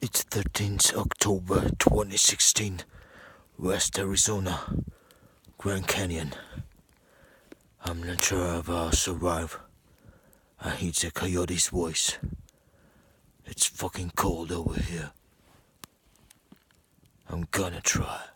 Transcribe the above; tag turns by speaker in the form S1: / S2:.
S1: It's 13th October 2016, West Arizona, Grand Canyon. I'm not sure if I'll survive. I hear the coyote's voice. It's fucking cold over here. I'm gonna try.